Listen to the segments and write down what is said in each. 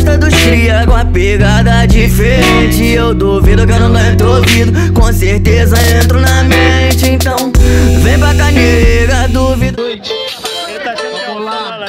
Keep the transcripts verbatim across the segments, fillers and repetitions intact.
gosta dos cria com a pegada diferente. Eu duvido que eu não tô ouvido, com certeza entro na mente. Então vem pra cá, nega, duvido. Ele tá chegando lá,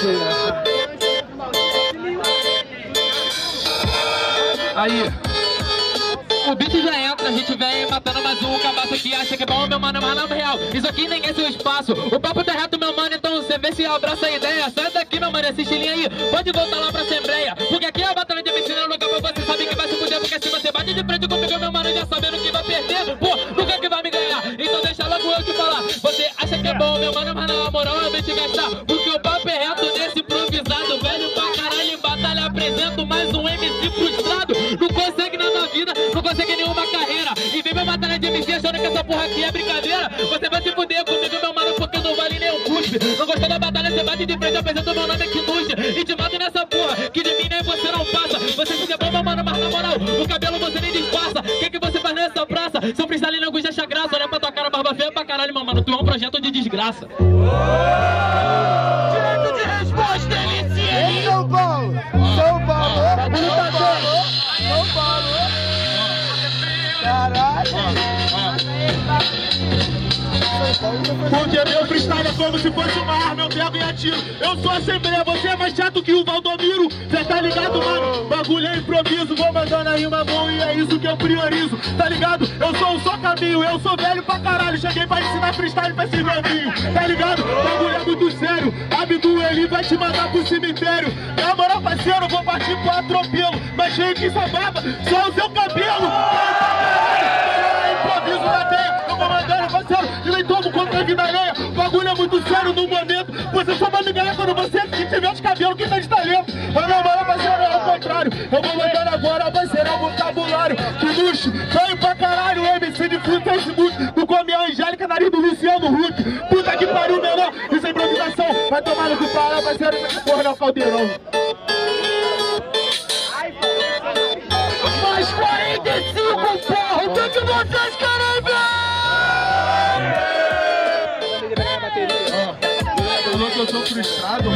aí. O beat já entra, a gente vem matando mais um cabaço que acha que é bom, meu mano, mas não é real. Isso aqui nem é seu espaço. O papo tá reto, meu mano, então você vê se abraça a ideia. Sai daqui, meu mano, assiste linha aí. Pode voltar lá pra Assembleia, porque aqui é a batalha de medicina. No lugar pra você sabe que vai se fuder, porque se você bate de frente comigo, meu mano, já sabendo que vai perder, pô, nunca que vai me ganhar. Então deixa logo eu te falar. Você acha que é bom, meu mano, mas na moral eu vou te gastar, porque o papo é reto nesse improvisado. Velho pra caralho, em batalha apresento mais um M C frustrado. Não consegue nada na vida, não consegue nenhuma carreira. E vem minha batalha de M C achando que essa porra aqui é brincadeira. Você vai se fuder comigo, meu mano, porque não vale nem um cuspe. Não gostou da batalha, você bate de frente, apresenta o meu nome aqui nude. E te mato nessa porra, que de mim nem você não passa. Você se é bom, meu mano, mas na moral, o cabelo você nem disfarça. O que que você faz nessa praça? Seu freestyle não já acha graça. Olha pra tua cara, barba feia pra caralho, meu mano. Tu é um projeto de desgraça. Direito de resposta, M C aí. São Paulo, São Paulo, São Paulo, São Paulo. Caralho. Porque meu freestyle é como se fosse uma arma, eu pego e atiro. Eu sou Assembleia, você é mais chato que o Valdomiro. Cê tá ligado, mano? Bagulho é improviso, vou mandando aí uma mão e é isso que eu priorizo. Tá ligado? Eu sou um só caminho, eu sou velho pra caralho. Cheguei pra ensinar freestyle pra esse novinho. Tá ligado? Bagulho é muito sério. Abdu, ele vai te mandar pro cemitério. Na moral, parceiro, vou partir pro atropelo. Mas cheio que essa barba, só o seu cabelo. Improviso na teia, eu vou mandando, parceiro, e nem tomo contra a vida alheia. O bagulho é muito sério no momento. Você só vai me ganhar quando você tiver de cabelo que tá de talento. Mas na moral, parceiro, é ao contrário. Eu vou mandando agora, vai ser o vocabulário. Que luxo, ganho pra caralho, M C de fruta Facebook. Tu come a Angélica, nariz do Luciano Huck. Puta que pariu, menor, isso é improvisação. Vai tomar no que fala, parceiro, essa porra não é o caldeirão. Mais quarenta e cinco, porra, o que que vocês querem ver? Eu sou frustrado.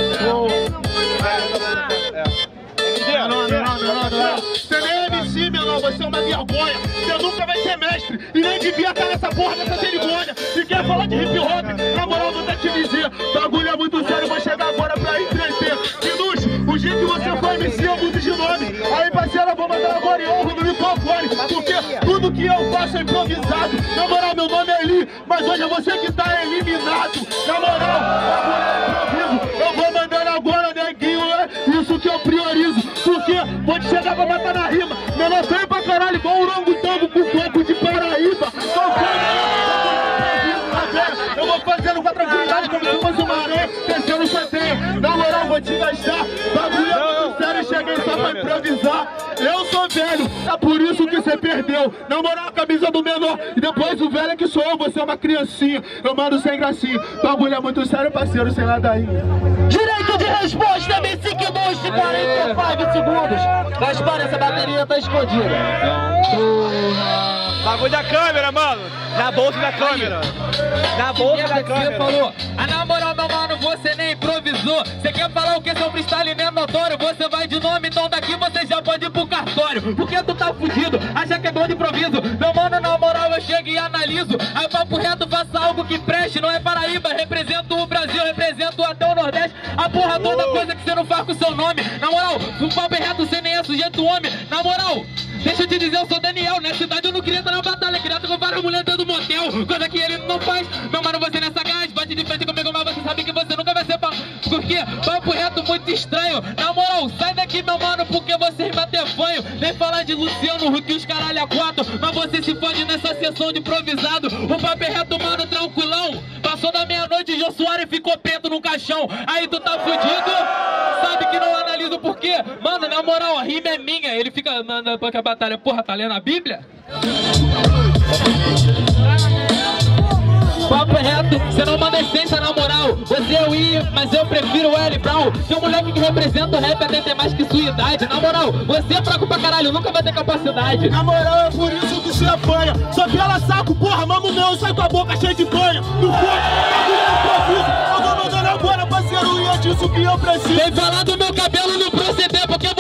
Não, não, não, não, não. Você nem é M C, menor, você é uma vergonha. Você nunca vai ser mestre e nem devia estar nessa porra dessa cerimônia. Se quer falar de hip hop, na moral vou até te dizer. Bagulho é muito sério, vai chegar agora pra entreter. Minus, o dia que você foi M C é muito de nome. Aí, parceiro, eu vou mandar agora em honra no microfone. Porque tudo que eu faço é improvisado. Na moral, meu nome é Eli, mas hoje é você que tá eliminado. Na moral, bagulho é improviso. Eu vou mandando agora, neguinho, é isso que eu priorizo. Porque vou te chegar pra matar na rima. Menor feio pra caralho, igual um orangotango com copo de Paraíba. Eu vou fazendo com a tranquilidade como se fosse uma areia, descendo chateia. Na moral, vou te gastar. Bagulho é muito sério, cheguei só pra improvisar. Eu sou velho, é por isso que você perdeu. Na moral, a camisa do menor. E depois o velho é que sou eu, você é uma criancinha. Eu mando sem gracinha. Bagulho é muito sério, parceiro, sem ladainha. Direito de resposta, M C que dois de quarenta e cinco segundos. Gaspar, essa bateria tá escondida. Bagulho da câmera, mano. Na bolsa da câmera. Na bolsa da câmera. Você falou. Ah, na moral, meu mano, você nem improvisou. Você quer falar o que seu freestyle nem é notório? Você vai de nome, então daqui você já pode ir pro cartório. Porque tu tá fudido, acha que é bom de improviso. Meu mano, na moral, eu chego e analiso. Aí papo reto, faça algo que preste. Não é Paraíba, represento o Brasil, represento até o Nordeste. A porra toda coisa que você não faz com o seu nome. Na moral, o papo é reto, você nem é sujeito homem. Na moral, deixa eu te dizer, eu sou Daniel. Nessa cidade eu não queria estar na batalha, queria estar com várias mulheres dentro do motel. Coisa que ele não faz. Meu mano, você nessa gás, bate de frente comigo, mas você sabe que você nunca vai ser pa... Porque papo reto muito estranho. Na moral, sai daqui, meu mano, porque você rima até fanho. Vem falar de Luciano Huck e os caralho a quatro. Mas você se fode nessa sessão de improvisado. O papo é reto, mano, tranquilão. Passou da meia-noite, Jô Soares ficou preto no caixão. Aí tu tá fudido, sabe que não analiso por quê. Mano, na moral, a rima é minha. Ele fica mandando pra que a batalha, porra, tá lendo a Bíblia? Papo é reto, você não manda essência na moral. Você é o I, mas eu prefiro o L Brown. Tem um moleque que representa o rap até tem mais que sua idade. Na moral, você é fraco pra caralho, nunca vai ter capacidade. Na moral, é por isso que se apanha. Só pela saco, porra, mamo meu, sai com a boca cheia de banha. No forte, bagulho é improviso. Eu vou mandando agora, parceiro, e é disso que eu preciso. Vem falar do meu cabelo no proceder, porque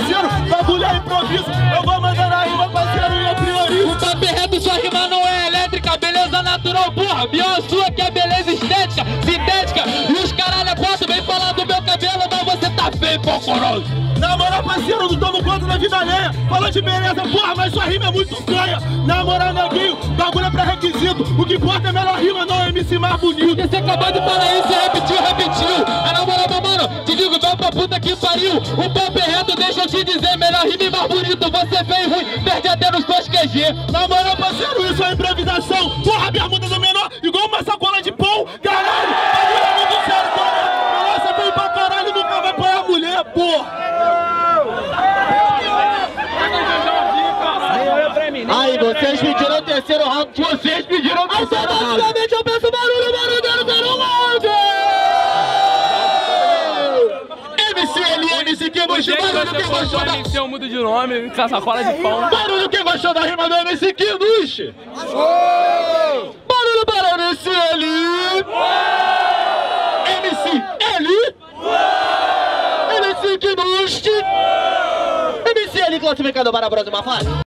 parceiro, bagulho é improviso. Eu vou mandar na rima, parceiro, e eu priorizo. O papo é reto, sua rima não é elétrica. Beleza natural, porra, pior sua que é beleza estética, sintética. E os caralho é quatro, vem falar do meu cabelo, mas você tá feio, pocoroso. Na moral, parceiro, não tomo conta da vida alheia. Falou de beleza, porra, mas sua rima é muito canha. Na moral, neguinho, bagulho é pré-requisito. O que importa é melhor rima, não é M C mais bonito. E você acabou de falar isso, repetiu, repetiu. É na moral, meu mano, te digo, vai pra puta que pariu. O papo é reto, deixa eu te dizer, melhor rima e mais bonito. Você feio e ruim, perde até nos seus Q G. Na moral, parceiro, isso é improvisação. Porra, bermuda do menor, igual uma sacola de pão. Caralho, bagulho é muito sério, porra. Nossa, veio pra caralho, nunca vai apanhar a mulher, porra. Aí, vocês pediram o terceiro round. Vocês pediram o terceiro round. Automaticamente eu peço barulho, barulho, barulho, round. M C L, M C que gostou, barulho que gostou da... M C eu mudo de nome, com sacola de pão. Barulho que gostou da rima do M C Kinush. Barulho para M C L. M C L. M C Kinush. M C L classificado para a próxima fase.